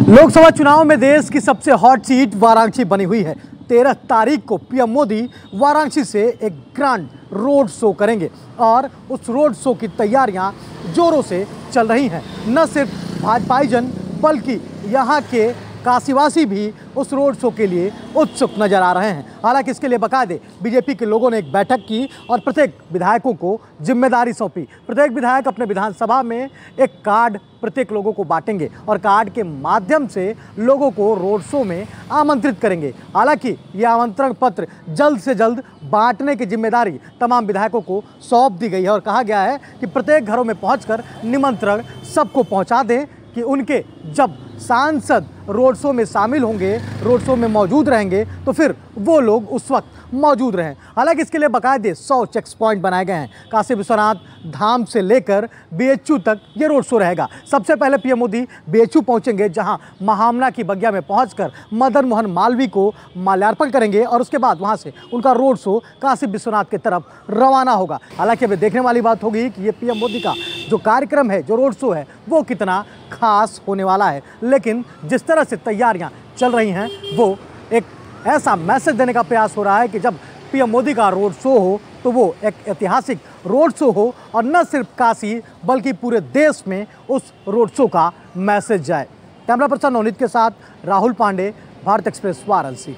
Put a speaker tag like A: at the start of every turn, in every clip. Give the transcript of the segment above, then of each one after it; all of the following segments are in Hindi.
A: लोकसभा चुनाव में देश की सबसे हॉट सीट वाराणसी बनी हुई है। 13 तारीख को पीएम मोदी वाराणसी से एक ग्रैंड रोड शो करेंगे और उस रोड शो की तैयारियां जोरों से चल रही हैं। न सिर्फ भाजपाईजन बल्कि यहाँ के काशीवासी भी उस रोड शो के लिए उत्सुक नजर आ रहे हैं। हालांकि इसके लिए बाकायदे बीजेपी के लोगों ने एक बैठक की और प्रत्येक विधायकों को जिम्मेदारी सौंपी। प्रत्येक विधायक अपने विधानसभा में एक कार्ड प्रत्येक लोगों को बांटेंगे और कार्ड के माध्यम से लोगों को रोड शो में आमंत्रित करेंगे। हालांकि ये आमंत्रण पत्र जल्द से जल्द बांटने की जिम्मेदारी तमाम विधायकों को सौंप दी गई है और कहा गया है कि प्रत्येक घरों में पहुंचकर निमंत्रण सबको पहुंचा दें कि उनके जब सांसद रोड शो में शामिल होंगे, रोड शो में मौजूद रहेंगे, तो फिर वो लोग उस वक्त मौजूद रहें। हालांकि इसके लिए बाकायदे 100 चेक पॉइंट बनाए गए हैं। काशी विश्वनाथ धाम से लेकर बीएचयू तक ये रोड शो रहेगा। सबसे पहले पीएम मोदी बीएचयू पहुंचेंगे, जहां महामना की बगिया में पहुंचकर मदन मोहन मालवीय को माल्यार्पण करेंगे और उसके बाद वहां से उनका रोड शो काशी विश्वनाथ की तरफ रवाना होगा। हालांकि अब देखने वाली बात होगी कि ये पीएम मोदी का जो कार्यक्रम है, जो रोड शो है, वो कितना खास होने वाला है। लेकिन जिस तरह से तैयारियां चल रही हैं, वो एक ऐसा मैसेज देने का प्रयास हो रहा है कि जब पीएम मोदी का रोड शो हो तो वो एक ऐतिहासिक रोड शो हो और न सिर्फ काशी बल्कि पूरे देश में उस रोड शो का मैसेज जाए। कैमरा पर्सन नवनीत के साथ राहुल पांडे, भारत एक्सप्रेस, वाराणसी।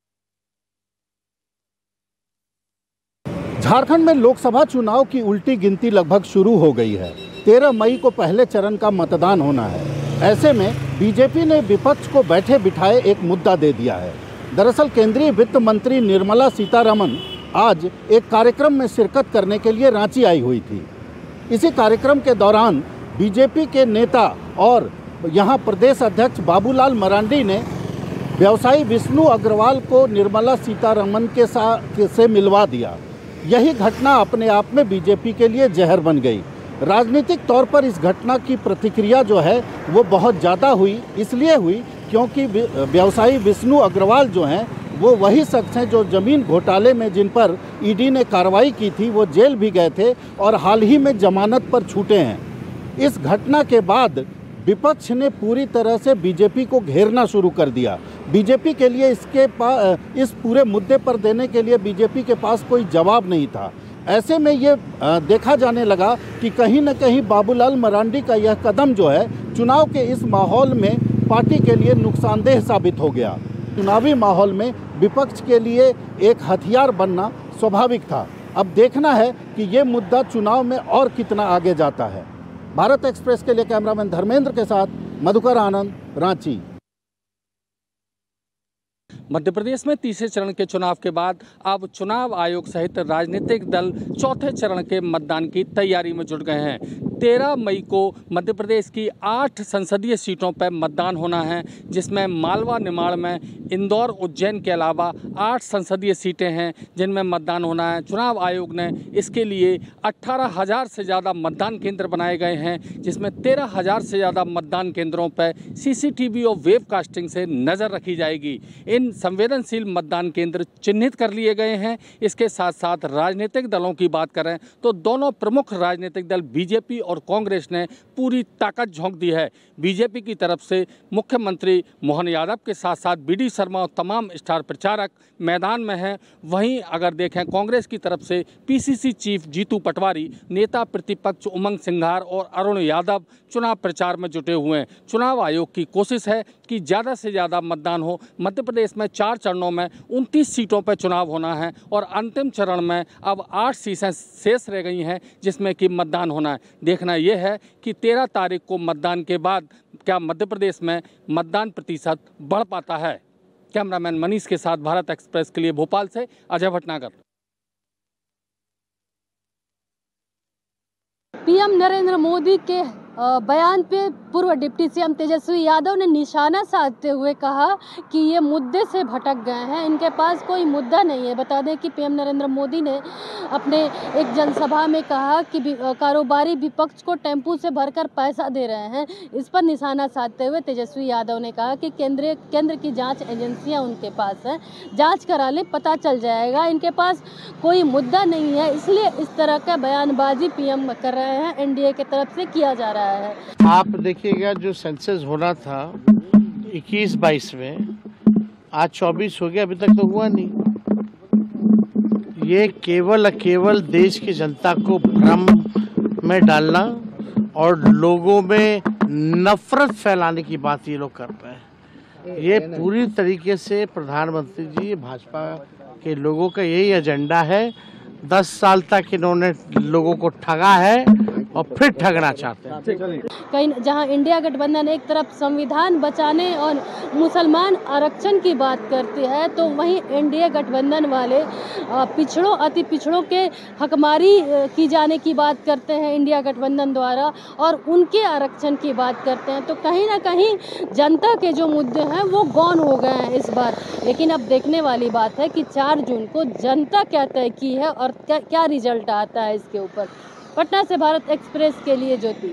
B: झारखंड में लोकसभा चुनाव की उल्टी गिनती लगभग शुरू हो गई है। 13 मई को पहले चरण का मतदान होना है। ऐसे में बीजेपी ने विपक्ष को बैठे बिठाए एक मुद्दा दे दिया है। दरअसल केंद्रीय वित्त मंत्री निर्मला सीतारमण आज एक कार्यक्रम में शिरकत करने के लिए रांची आई हुई थी। इसी कार्यक्रम के दौरान बीजेपी के नेता और यहां प्रदेश अध्यक्ष बाबूलाल मरांडी ने व्यवसायी विष्णु अग्रवाल को निर्मला सीतारमण के साथ से मिलवा दिया। यही घटना अपने आप में बीजेपी के लिए जहर बन गई। राजनीतिक तौर पर इस घटना की प्रतिक्रिया जो है वो बहुत ज़्यादा हुई। इसलिए हुई क्योंकि व्यवसायी विष्णु अग्रवाल जो हैं वो वही शख्स हैं जो ज़मीन घोटाले में जिन पर ईडी ने कार्रवाई की थी, वो जेल भी गए थे और हाल ही में जमानत पर छूटे हैं। इस घटना के बाद विपक्ष ने पूरी तरह से बीजेपी को घेरना शुरू कर दिया। बीजेपी के लिए इस पूरे मुद्दे पर देने के लिए बीजेपी के पास कोई जवाब नहीं था। ऐसे में ये देखा जाने लगा कि कहीं न कहीं बाबूलाल मरांडी का यह कदम जो है चुनाव के इस माहौल में पार्टी के लिए नुकसानदेह साबित हो गया। चुनावी माहौल में विपक्ष के लिए एक हथियार बनना स्वाभाविक था। अब देखना है कि ये मुद्दा चुनाव में और कितना आगे जाता है। भारत एक्सप्रेस के लिए कैमरामैन धर्मेंद्र के साथ मधुकर आनंद, रांची।
C: मध्य प्रदेश में तीसरे चरण के चुनाव के बाद अब चुनाव आयोग सहित राजनीतिक दल चौथे चरण के मतदान की तैयारी में जुट गए हैं। 13 मई को मध्य प्रदेश की 8 संसदीय सीटों पर मतदान होना है, जिसमें मालवा निमाड़ में, इंदौर उज्जैन के अलावा 8 संसदीय सीटें हैं जिनमें मतदान होना है। चुनाव आयोग ने इसके लिए 18,000 से ज़्यादा मतदान केंद्र बनाए गए हैं, जिसमें 13,000 से ज़्यादा मतदान केंद्रों पर सीसीटीवी और वेबकास्टिंग से नज़र रखी जाएगी। इन संवेदनशील मतदान केंद्र चिन्हित कर लिए गए हैं। इसके साथ साथ राजनीतिक दलों की बात करें तो दोनों प्रमुख राजनीतिक दल बीजेपी और कांग्रेस ने पूरी ताकत झोंक दी है। बीजेपी की तरफ से मुख्यमंत्री मोहन यादव के साथ साथ बीडी शर्मा और तमाम स्टार प्रचारक मैदान में हैं। वहीं अगर देखें कांग्रेस की तरफ से पीसीसी चीफ जीतू पटवारी, नेता प्रतिपक्ष उमंग सिंघार और अरुण यादव चुनाव प्रचार में जुटे हुए हैं। चुनाव आयोग की कोशिश है कि ज़्यादा से ज़्यादा मतदान हो। मध्य प्रदेश में 4 चरणों में 29 सीटों पर चुनाव होना है और अंतिम चरण में अब 8 सीटें शेष रह गई हैं जिसमें कि मतदान होना है। देखना यह है कि 13 तारीख को मतदान के बाद क्या मध्य प्रदेश में मतदान प्रतिशत बढ़ पाता है। कैमरामैन मनीष के साथ भारत एक्सप्रेस के लिए भोपाल से अजय भटनागर।
D: पीएम नरेंद्र मोदी के बयान पे पूर्व डिप्टी सीएम तेजस्वी यादव ने निशाना साधते हुए कहा कि ये मुद्दे से भटक गए हैं, इनके पास कोई मुद्दा नहीं है। बता दें कि पीएम नरेंद्र मोदी ने अपने एक जनसभा में कहा कि कारोबारी विपक्ष को टेम्पू से भरकर पैसा दे रहे हैं। इस पर निशाना साधते हुए तेजस्वी यादव ने कहा कि केंद्र की जांच एजेंसियां उनके पास हैं, जांच करा ले, पता चल जाएगा। इनके पास कोई मुद्दा नहीं है, इसलिए इस तरह का बयानबाजी पीएम कर रहे हैं, एनडीए की तरफ से किया जा रहा है।
E: आप देखिएगा जो सेंसस होना था 21-22 में, आज 24 हो गया, अभी तक तो हुआ नहीं। ये केवल देश की जनता को भ्रम में डालना और लोगों में नफरत फैलाने की बात ये लोग कर रहे हैं। ये पूरी तरीके से प्रधानमंत्री जी, भाजपा के लोगों का यही एजेंडा है। 10 साल तक इन्होंने लोगों को ठगा है और फिर ठगना चाहते हैं।
D: कहीं जहां इंडिया गठबंधन एक तरफ संविधान बचाने और मुसलमान आरक्षण की बात करती है, तो वहीं एनडीए गठबंधन वाले पिछड़ों, अति पिछड़ों के हकमारी की जाने की बात करते हैं इंडिया गठबंधन द्वारा, और उनके आरक्षण की बात करते हैं। तो कहीं ना कहीं जनता के जो मुद्दे हैं वो गौन हो गए हैं इस बार। लेकिन अब देखने वाली बात है कि 4 जून को जनता क्या तय की है और क्या रिजल्ट आता है इसके ऊपर। पटना से भारत एक्सप्रेस के लिए ज्योति।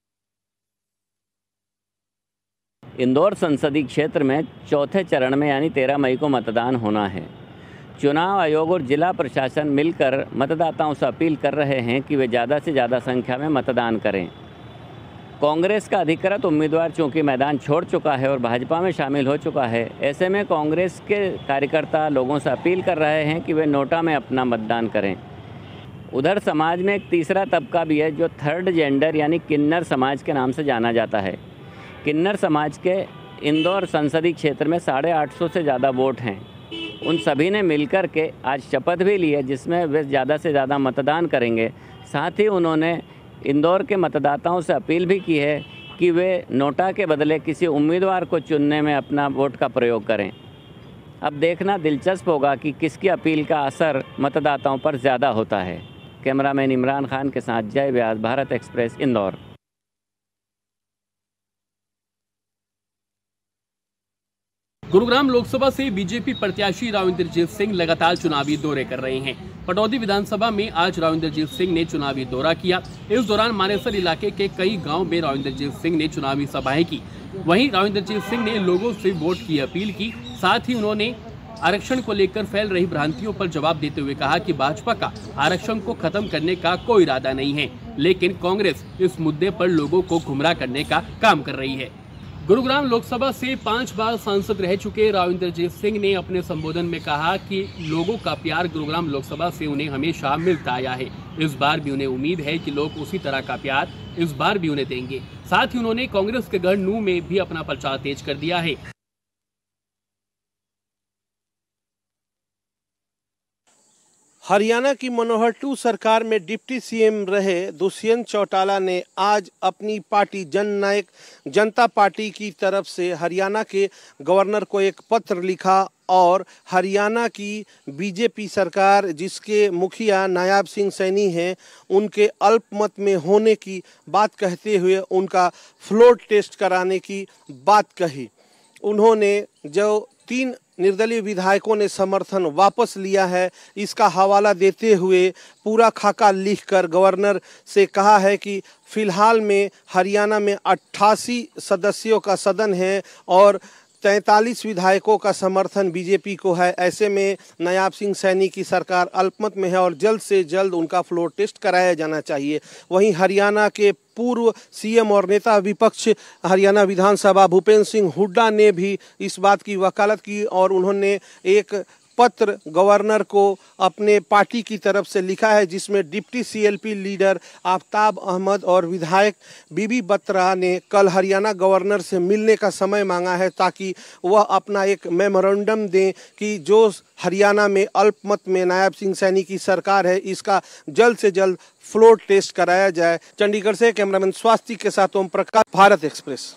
F: इंदौर संसदीय क्षेत्र में चौथे चरण में यानी 13 मई को मतदान होना है। चुनाव आयोग और जिला प्रशासन मिलकर मतदाताओं से अपील कर रहे हैं कि वे ज़्यादा से ज़्यादा संख्या में मतदान करें। कांग्रेस का अधिकृत उम्मीदवार चूंकि मैदान छोड़ चुका है और भाजपा में शामिल हो चुका है, ऐसे में कांग्रेस के कार्यकर्ता लोगों से अपील कर रहे हैं कि वे नोटा में अपना मतदान करें। उधर समाज में एक तीसरा तबका भी है जो थर्ड जेंडर यानी किन्नर समाज के नाम से जाना जाता है। किन्नर समाज के इंदौर संसदीय क्षेत्र में 850 से ज़्यादा वोट हैं। उन सभी ने मिलकर के आज शपथ भी ली है जिसमें वे ज़्यादा से ज़्यादा मतदान करेंगे। साथ ही उन्होंने इंदौर के मतदाताओं से अपील भी की है कि वे नोटा के बदले किसी उम्मीदवार को चुनने में अपना वोट का प्रयोग करें। अब देखना दिलचस्प होगा कि किसकी अपील का असर मतदाताओं पर ज़्यादा होता है। कैमरामैन इमरान खान के साथ जय व्यास, भारत एक्सप्रेस, इंदौर।
G: गुरुग्राम लोकसभा से बीजेपी प्रत्याशी राव इंद्रजीत सिंह लगातार चुनावी दौरे कर रहे हैं। पटौदी विधानसभा में आज राव इंद्रजीत सिंह ने चुनावी दौरा किया। इस दौरान मानेसर इलाके के कई गांव में राव इंद्रजीत सिंह ने चुनावी सभाएं की। वहीं राव इंद्रजीत सिंह ने लोगों से वोट की अपील की। साथ ही उन्होंने आरक्षण को लेकर फैल रही भ्रांतियों पर जवाब देते हुए कहा कि भाजपा का आरक्षण को खत्म करने का कोई इरादा नहीं है, लेकिन कांग्रेस इस मुद्दे पर लोगों को गुमराह करने का काम कर रही है। गुरुग्राम लोकसभा से 5 बार सांसद रह चुके राव इंद्रजीत सिंह ने अपने संबोधन में कहा कि लोगों का प्यार गुरुग्राम लोकसभा से उन्हें हमेशा मिलता आया है। इस बार भी उन्हें उम्मीद है कि लोग उसी तरह का प्यार इस बार भी उन्हें देंगे। साथ ही उन्होंने कांग्रेस के गढ़ नूंह में भी अपना प्रचार तेज कर दिया है।
H: हरियाणा की मनोहर 2 सरकार में डिप्टी सीएम रहे दुष्यंत चौटाला ने आज अपनी पार्टी जननायक जनता पार्टी की तरफ से हरियाणा के गवर्नर को एक पत्र लिखा और हरियाणा की बीजेपी सरकार जिसके मुखिया नायब सिंह सैनी हैं उनके अल्पमत में होने की बात कहते हुए उनका फ्लोर टेस्ट कराने की बात कही। उन्होंने जो 3 निर्दलीय विधायकों ने समर्थन वापस लिया है इसका हवाला देते हुए पूरा खाका लिखकर गवर्नर से कहा है कि फिलहाल में हरियाणा में 88 सदस्यों का सदन है और 43 विधायकों का समर्थन बीजेपी को है। ऐसे में नायब सिंह सैनी की सरकार अल्पमत में है और जल्द से जल्द उनका फ्लोर टेस्ट कराया जाना चाहिए। वहीं हरियाणा के पूर्व सीएम और नेता विपक्ष हरियाणा विधानसभा भूपेंद्र सिंह हुड्डा ने भी इस बात की वकालत की और उन्होंने एक पत्र गवर्नर को अपने पार्टी की तरफ से लिखा है जिसमें deputy CLP leader Aftab Ahmad और विधायक बीबी बत्रा ने कल हरियाणा गवर्नर से मिलने का समय मांगा है ताकि वह अपना एक मेमोरेंडम दें कि जो हरियाणा में अल्पमत में नायब सिंह सैनी की सरकार है इसका जल्द से जल्द फ्लोर टेस्ट कराया जाए। चंडीगढ़ से कैमरामैन स्वास्थ्य के साथ ओम प्रकाश, भारत एक्सप्रेस।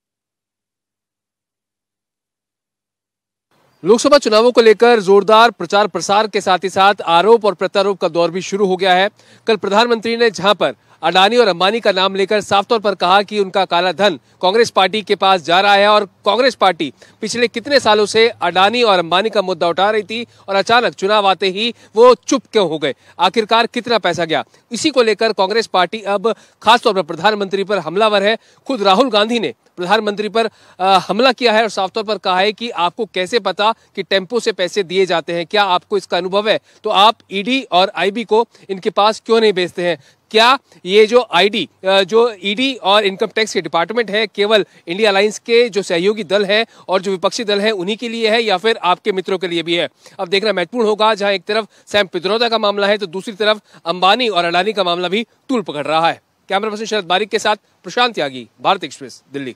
G: लोकसभा चुनावों को लेकर जोरदार प्रचार प्रसार के साथ ही साथ आरोप और प्रत्यारोप का दौर भी शुरू हो गया है। कल प्रधानमंत्री ने जहां पर अडानी और अंबानी का नाम लेकर साफ तौर पर कहा कि उनका काला धन कांग्रेस पार्टी के पास जा रहा है और कांग्रेस पार्टी पिछले कितने सालों से अडानी और अंबानी का मुद्दा उठा रही थी और अचानक चुनाव आते ही वो चुप क्यों हो गए, आखिरकार कितना पैसा गया, इसी को लेकर कांग्रेस पार्टी अब खासतौर पर प्रधानमंत्री पर हमलावर है। खुद राहुल गांधी ने
I: प्रधानमंत्री पर हमला किया है और साफ तौर पर कहा है कि आपको कैसे पता कि टेम्पो से पैसे दिए जाते हैं, क्या आपको इसका अनुभव है, तो आप ईडी और आईबी को इनके पास क्यों नहीं भेजते हैं? क्या ये जो ईडी और इनकम टैक्स के डिपार्टमेंट है केवल इंडिया अलायंस के जो सहयोगी दल है और जो विपक्षी दल है उन्हीं के लिए है या फिर आपके मित्रों के लिए भी है? अब देखना महत्वपूर्ण होगा, जहां एक तरफ सैम पित्रोदा का मामला है तो दूसरी तरफ अंबानी और अडानी का मामला भी तूल पकड़ रहा है। कैमरा पर्सन शरद बारिक के साथ प्रशांत त्यागी, भारत एक्सप्रेस, दिल्ली।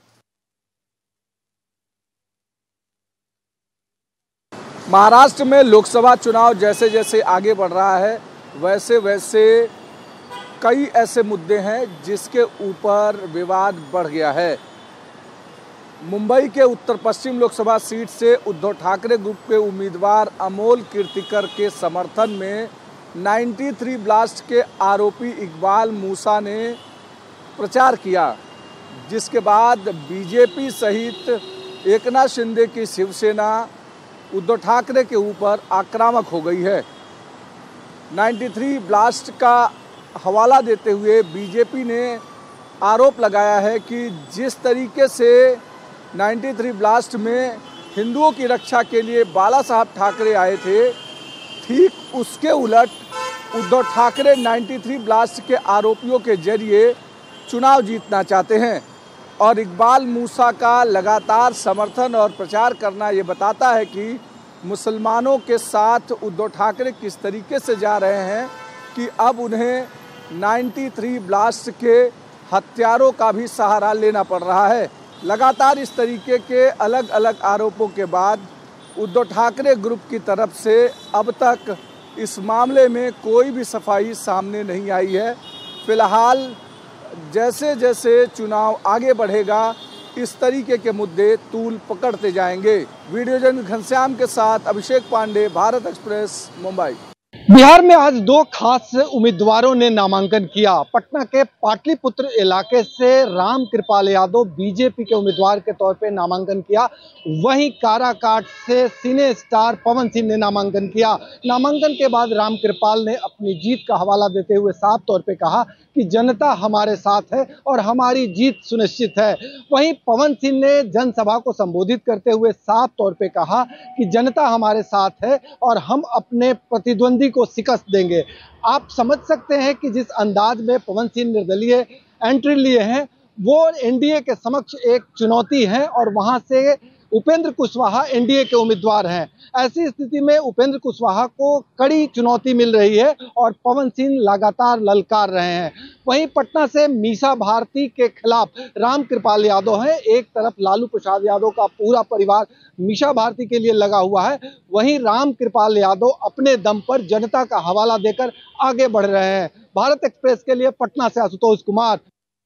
J: महाराष्ट्र में लोकसभा चुनाव जैसे जैसे आगे बढ़ रहा है वैसे वैसे कई ऐसे मुद्दे हैं जिसके ऊपर विवाद बढ़ गया है। मुंबई के उत्तर पश्चिम लोकसभा सीट से उद्धव ठाकरे ग्रुप के उम्मीदवार अमोल कीर्तिकर के समर्थन में 93 ब्लास्ट के आरोपी इकबाल मूसा ने प्रचार किया, जिसके बाद बीजेपी सहित एकनाथ शिंदे की शिवसेना उद्धव ठाकरे के ऊपर आक्रामक हो गई है। 93 ब्लास्ट का हवाला देते हुए बीजेपी ने आरोप लगाया है कि जिस तरीके से 93 ब्लास्ट में हिंदुओं की रक्षा के लिए बाला साहब ठाकरे आए थे, ठीक उसके उलट उद्धव ठाकरे 93 ब्लास्ट के आरोपियों के जरिए चुनाव जीतना चाहते हैं। और इकबाल मूसा का लगातार समर्थन और प्रचार करना ये बताता है कि मुसलमानों के साथ उद्धव ठाकरे किस तरीके से जा रहे हैं कि अब उन्हें 93 ब्लास्ट के हत्यारों का भी सहारा लेना पड़ रहा है। लगातार इस तरीके के अलग अलग आरोपों के बाद उद्धव ठाकरे ग्रुप की तरफ से अब तक इस मामले में कोई भी सफाई सामने नहीं आई है। फिलहाल जैसे जैसे चुनाव आगे बढ़ेगा इस तरीके के मुद्दे तूल पकड़ते जाएंगे। वीडियो जर्नलिस्ट घनश्याम के साथ अभिषेक पांडे, भारत एक्सप्रेस, मुंबई।
A: बिहार में आज दो खास उम्मीदवारों ने नामांकन किया। पटना के पाटलिपुत्र इलाके से राम कृपाल यादव बीजेपी के उम्मीदवार के तौर पे नामांकन किया। वहीं काराकाट से सिने स्टार पवन सिंह ने नामांकन किया। नामांकन के बाद राम कृपाल ने अपनी जीत का हवाला देते हुए साफ तौर पे कहा कि जनता हमारे साथ है और हमारी जीत सुनिश्चित है। वहीं पवन सिंह ने जनसभा को संबोधित करते हुए साफ तौर पे कहा कि जनता हमारे साथ है और हम अपने प्रतिद्वंदी को शिकस्त देंगे। आप समझ सकते हैं कि जिस अंदाज में पवन सिंह निर्दलीय एंट्री लिए हैं वो एनडीए के समक्ष एक चुनौती है और वहां से उपेंद्र कुशवाहा एनडीए के उम्मीदवार हैं। ऐसी स्थिति में उपेंद्र कुशवाहा को कड़ी चुनौती मिल रही है और पवन सिंह लगातार ललकार रहे हैं। वहीं पटना से मीसा भारती के खिलाफ राम कृपाल यादव हैं। एक तरफ लालू प्रसाद यादव का पूरा परिवार मीसा भारती के लिए लगा हुआ है, वहीं राम कृपाल यादव अपने दम पर जनता का हवाला देकर आगे बढ़ रहे हैं। भारत एक्सप्रेस के लिए पटना से आशुतोष कुमार।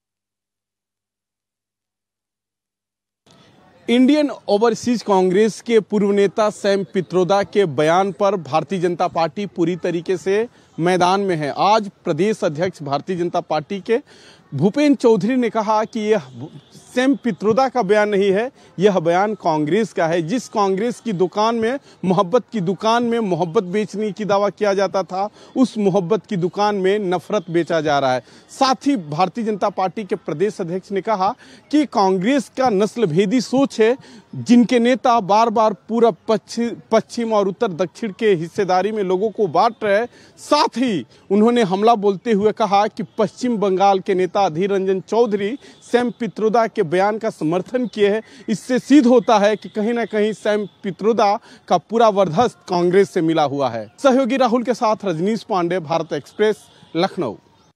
K: इंडियन ओवरसीज कांग्रेस के पूर्व नेता सैम पित्रोदा के बयान पर भारतीय जनता पार्टी पूरी तरीके से मैदान में है। आज प्रदेश अध्यक्ष भारतीय जनता पार्टी के भूपेंद्र चौधरी ने कहा कि यह सैम पित्रोदा का बयान नहीं है, यह बयान कांग्रेस का है। जिस कांग्रेस की दुकान में मोहब्बत की दुकान में मोहब्बत बेचने की दावा किया जाता था, उस मोहब्बत की दुकान में नफरत बेचा जा रहा है। साथ ही भारतीय जनता पार्टी के प्रदेश अध्यक्ष ने कहा कि कांग्रेस का नस्ल भेदी सोच है, जिनके नेता बार बार पूरा पश्चिम और उत्तर दक्षिण के हिस्सेदारी में लोगों को बांट रहे हैं। साथ ही उन्होंने हमला बोलते हुए कहा कि पश्चिम बंगाल के नेता अधीर रंजन चौधरी सैम पित्रोदा के बयान का समर्थन किए हैं। इससे सिद्ध होता है कि कहीं ना कहीं सैम पित्रोदा का पूरा वर्चस्व कांग्रेस से मिला हुआ है। सहयोगी राहुल के साथ रजनीश पांडे, भारत एक्सप्रेस, लखनऊ।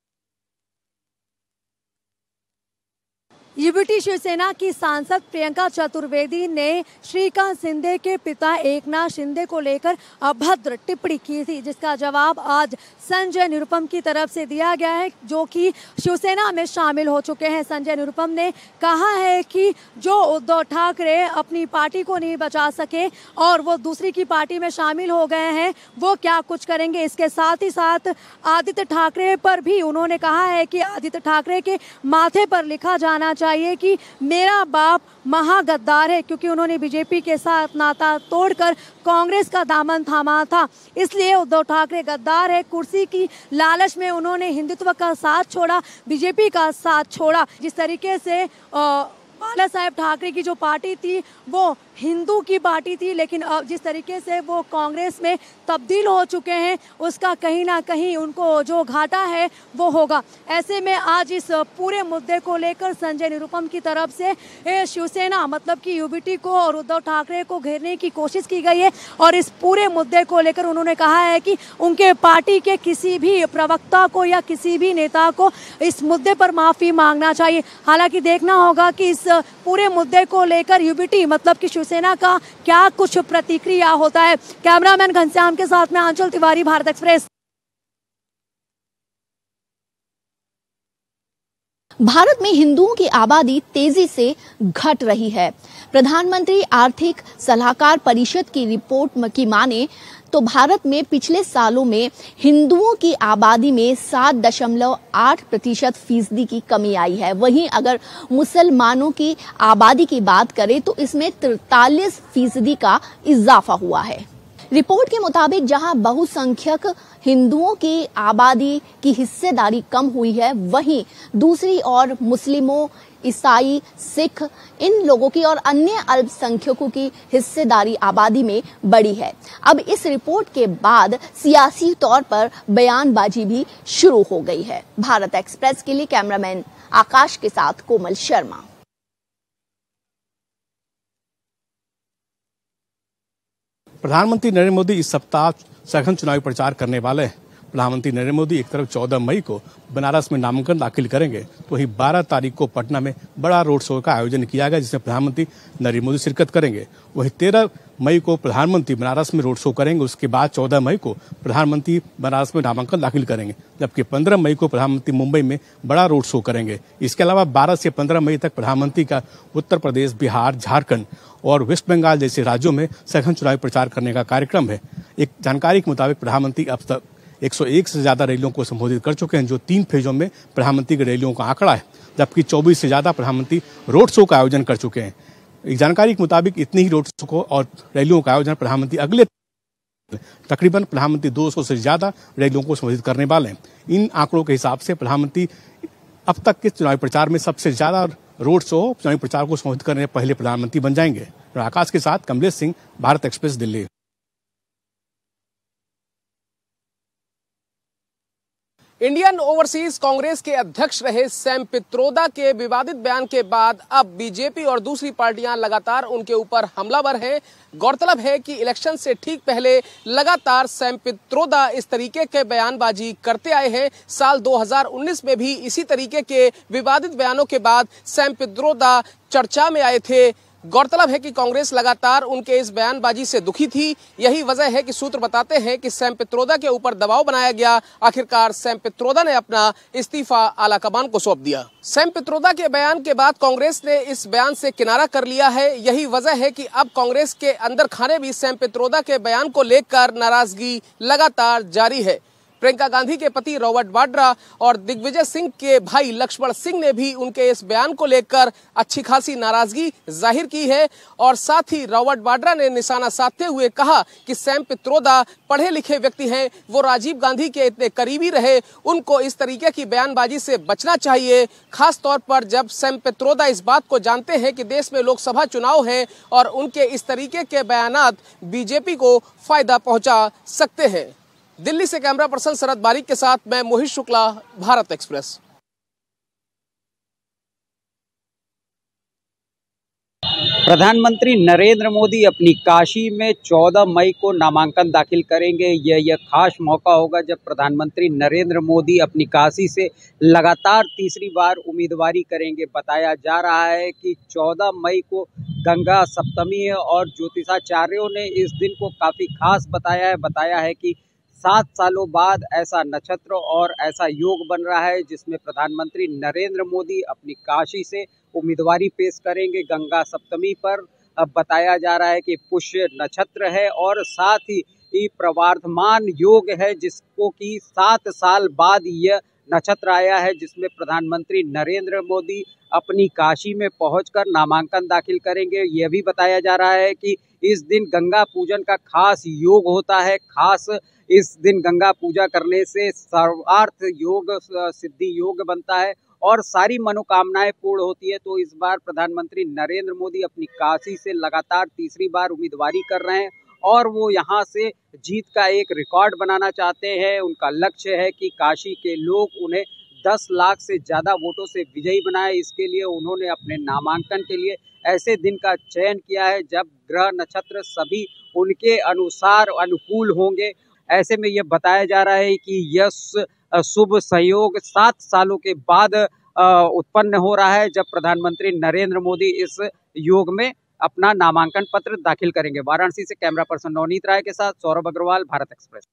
L: यूबीटी शिवसेना की सांसद प्रियंका चतुर्वेदी ने श्रीकांत शिंदे के पिता एकनाथ शिंदे को लेकर अभद्र टिप्पणी की थी, जिसका जवाब आज संजय निरुपम की तरफ से दिया गया है, जो कि शिवसेना में शामिल हो चुके हैं। संजय निरुपम ने कहा है कि जो उद्धव ठाकरे अपनी पार्टी को नहीं बचा सके और वो दूसरी की पार्टी में शामिल हो गए हैं, वो क्या कुछ करेंगे। इसके साथ ही साथ आदित्य ठाकरे पर भी उन्होंने कहा है कि आदित्य ठाकरे के माथे पर लिखा जाना चाहिए कि मेरा बाप महागद्दार है, क्योंकि उन्होंने बीजेपी के साथ नाता तोड़कर कांग्रेस का दामन थामा था। इसलिए उद्धव ठाकरे गद्दार है। कुर्सी की लालच में उन्होंने हिंदुत्व का साथ छोड़ा, बीजेपी का साथ छोड़ा। जिस तरीके से बाला साहेब ठाकरे की जो पार्टी थी वो हिंदू की पार्टी थी, लेकिन अब जिस तरीके से वो कांग्रेस में तब्दील हो चुके हैं उसका कहीं ना कहीं उनको जो घाटा है वो होगा। ऐसे में आज इस पूरे मुद्दे को लेकर संजय निरुपम की तरफ से शिवसेना मतलब कि यूबीटी को और उद्धव ठाकरे को घेरने की कोशिश की गई है और इस पूरे मुद्दे को लेकर उन्होंने कहा है कि उनके पार्टी के किसी भी प्रवक्ता को या किसी भी नेता को इस मुद्दे पर माफी मांगना चाहिए। हालांकि देखना होगा कि इस पूरे मुद्दे को लेकर यूबीटी मतलब कि शिवसेना का क्या कुछ प्रतिक्रिया होता है। कैमरामैन घनश्याम के साथ में आंचल तिवारी, भारत एक्सप्रेस।
M: भारत में हिंदुओं की आबादी तेजी से घट रही है। प्रधानमंत्री आर्थिक सलाहकार परिषद की रिपोर्ट की माने तो भारत में पिछले सालों में हिंदुओं की आबादी में 7.8% फीसदी की कमी आई है। वहीं अगर मुसलमानों की आबादी की बात करें तो इसमें 43% का इजाफा हुआ है। रिपोर्ट के मुताबिक जहां बहुसंख्यक हिंदुओं की आबादी की हिस्सेदारी कम हुई है, वहीं दूसरी ओर मुस्लिमों, ईसाई, सिख इन लोगों की और अन्य अल्पसंख्यकों की हिस्सेदारी आबादी में बढ़ी है। अब इस रिपोर्ट के बाद सियासी तौर पर बयानबाजी भी शुरू हो गई है। भारत एक्सप्रेस के लिए कैमरामैन आकाश के साथ कोमल शर्मा।
N: प्रधानमंत्री नरेंद्र मोदी इस सप्ताह सघन चुनावी प्रचार करने वाले हैं। प्रधानमंत्री नरेंद्र मोदी एक तरफ 14 मई को बनारस में नामांकन दाखिल करेंगे तो वहीं 12 तारीख को पटना में बड़ा रोड शो का आयोजन किया गया जिसमें प्रधानमंत्री नरेंद्र मोदी शिरकत करेंगे। वहीं 13 मई को प्रधानमंत्री बनारस में रोड शो करेंगे। उसके बाद 14 मई को प्रधानमंत्री बनारस में नामांकन दाखिल करेंगे, जबकि 15 मई को प्रधानमंत्री मुंबई में बड़ा रोड शो करेंगे। इसके अलावा 12 से 15 मई तक प्रधानमंत्री का उत्तर प्रदेश, बिहार, झारखंड और वेस्ट बंगाल जैसे राज्यों में सघन चुनावी प्रचार करने का कार्यक्रम है। एक जानकारी के मुताबिक प्रधानमंत्री अब तक 101 से ज्यादा रैलियों को संबोधित कर चुके हैं, जो 3 फेजों में प्रधानमंत्री की रैलियों का आंकड़ा है, जबकि 24 से ज्यादा प्रधानमंत्री रोड शो का आयोजन कर चुके हैं। एक जानकारी के मुताबिक इतनी ही रोड शो को और रैलियों का आयोजन प्रधानमंत्री अगले तकरीबन प्रधानमंत्री 200 से ज्यादा रैलियों को संबोधित करने वाले हैं। इन आंकड़ों के हिसाब से प्रधानमंत्री अब तक के चुनावी प्रचार में सबसे ज्यादा रोड शो चुनावी प्रचार को संबोधित करने पहले प्रधानमंत्री बन जाएंगे। आकाश के साथ Kamlesh Singh, Bharat Express, Delhi.
I: Indian Overseas Congress के अध्यक्ष रहे सैम पित्रोदा के विवादित बयान के बाद अब बीजेपी और दूसरी पार्टियां लगातार उनके ऊपर हमलावर हैं। गौरतलब है कि इलेक्शन से ठीक पहले लगातार सैम पित्रोदा इस तरीके के बयानबाजी करते आए हैं। साल 2019 में भी इसी तरीके के विवादित बयानों के बाद सैम पित्रोदा चर्चा में आए थे। गौरतलब है कि कांग्रेस लगातार उनके इस बयानबाजी से दुखी थी। यही वजह है कि सूत्र बताते हैं कि सैम पित्रोदा के ऊपर दबाव बनाया गया। आखिरकार सैम पित्रोदा ने अपना इस्तीफा आलाकमान को सौंप दिया। सैम पित्रोदा के बयान के बाद कांग्रेस ने इस बयान से किनारा कर लिया है। यही वजह है कि अब कांग्रेस के अंदर खाने भी सैम पित्रोदा के बयान को लेकर नाराजगी लगातार जारी है। प्रियंका गांधी के पति रॉबर्ट वाड्रा और दिग्विजय सिंह के भाई लक्ष्मण सिंह ने भी उनके इस बयान को लेकर अच्छी खासी नाराजगी जाहिर की है और साथ ही रॉबर्ट वाड्रा ने निशाना साधते हुए कहा कि सैम पित्रोदा पढ़े लिखे व्यक्ति हैं, वो राजीव गांधी के इतने करीबी रहे, उनको इस तरीके की बयानबाजी से बचना चाहिए। खास तौर पर जब सैम पित्रोदा इस बात को जानते हैं कि देश में लोकसभा चुनाव है और उनके इस तरीके के बयानात बीजेपी को फायदा पहुंचा सकते हैं। दिल्ली से कैमरा पर्सन शरद बारिक के साथ मैं मोहित शुक्ला, भारत एक्सप्रेस।
O: प्रधानमंत्री नरेंद्र मोदी अपनी काशी में 14 मई को नामांकन दाखिल करेंगे। यह खास मौका होगा जब प्रधानमंत्री नरेंद्र मोदी अपनी काशी से लगातार तीसरी बार उम्मीदवारी करेंगे। बताया जा रहा है कि 14 मई को गंगा सप्तमी है और ज्योतिषाचार्यों ने इस दिन को काफ़ी खास बताया है कि 7 सालों बाद ऐसा नक्षत्र और ऐसा योग बन रहा है जिसमें प्रधानमंत्री नरेंद्र मोदी अपनी काशी से उम्मीदवारी पेश करेंगे गंगा सप्तमी पर। अब बताया जा रहा है कि पुष्य नक्षत्र है और साथ ही प्रवर्धमान योग है जिसको कि 7 साल बाद यह नक्षत्र आया है, जिसमें प्रधानमंत्री नरेंद्र मोदी अपनी काशी में पहुंचकर नामांकन दाखिल करेंगे। यह भी बताया जा रहा है कि इस दिन गंगा पूजन का खास योग होता है। खास इस दिन गंगा पूजा करने से सर्वार्थ योग, सिद्धि योग बनता है और सारी मनोकामनाएं पूर्ण होती है। तो इस बार प्रधानमंत्री नरेंद्र मोदी अपनी काशी से लगातार तीसरी बार उम्मीदवारी कर रहे हैं और वो यहाँ से जीत का एक रिकॉर्ड बनाना चाहते हैं। उनका लक्ष्य है कि काशी के लोग उन्हें 10 लाख से ज़्यादा वोटों से विजयी बनाए। इसके लिए उन्होंने अपने नामांकन के लिए ऐसे दिन का चयन किया है जब ग्रह नक्षत्र सभी उनके अनुसार अनुकूल होंगे। ऐसे में ये बताया जा रहा है कि यह शुभ सहयोग 7 सालों के बाद उत्पन्न हो रहा है जब प्रधानमंत्री नरेंद्र मोदी इस योग में अपना नामांकन पत्र दाखिल करेंगे। वाराणसी से कैमरा पर्सन नवनीत राय के साथ सौरभ अग्रवाल, भारत एक्सप्रेस।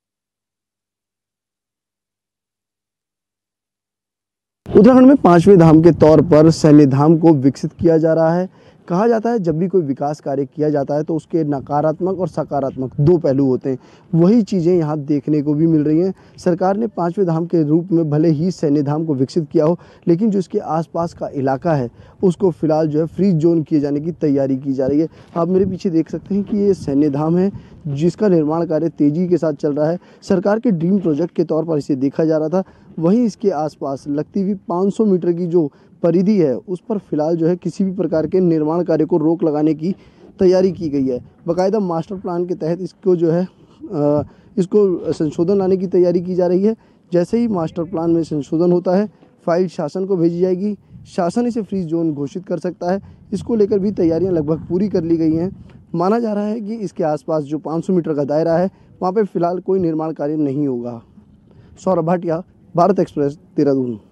P: उत्तराखंड में 5वें धाम के तौर पर सैन्य धाम को विकसित किया जा रहा है। कहा जाता है जब भी कोई विकास कार्य किया जाता है तो उसके नकारात्मक और सकारात्मक 2 पहलू होते हैं। वही चीज़ें यहाँ देखने को भी मिल रही हैं। सरकार ने 5वें धाम के रूप में भले ही सैन्य धाम को विकसित किया हो, लेकिन जो इसके आसपास का इलाका है उसको फिलहाल जो है फ्री जोन किए जाने की तैयारी की जा रही है। आप मेरे पीछे देख सकते हैं कि ये सैन्य धाम है जिसका निर्माण कार्य तेजी के साथ चल रहा है। सरकार के ड्रीम प्रोजेक्ट के तौर पर इसे देखा जा रहा था। वहीं इसके आसपास लगती हुई 500 मीटर की जो परिधि है उस पर फिलहाल जो है किसी भी प्रकार के निर्माण कार्य को रोक लगाने की तैयारी की गई है। बाकायदा मास्टर प्लान के तहत इसको जो है इसको संशोधन लाने की तैयारी की जा रही है। जैसे ही मास्टर प्लान में संशोधन होता है फाइल शासन को भेजी जाएगी। शासन इसे फ्री जोन घोषित कर सकता है। इसको लेकर भी तैयारियां लगभग पूरी कर ली गई हैं। माना जा रहा है कि इसके आसपास जो 500 मीटर का दायरा है वहाँ पे फिलहाल कोई निर्माण कार्य नहीं होगा। सौरभ भाटिया, भारत एक्सप्रेस, देहरादून।